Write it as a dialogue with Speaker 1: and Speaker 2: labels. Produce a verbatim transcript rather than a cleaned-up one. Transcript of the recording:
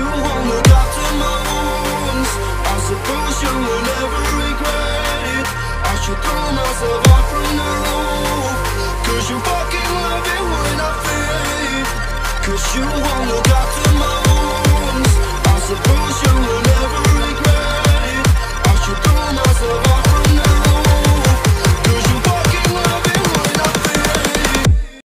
Speaker 1: won't look after my wounds. I suppose you will never regret it. I should throw myself out from the roof, cause you fucking love it when I fade. Cause you won't look after my wounds. I suppose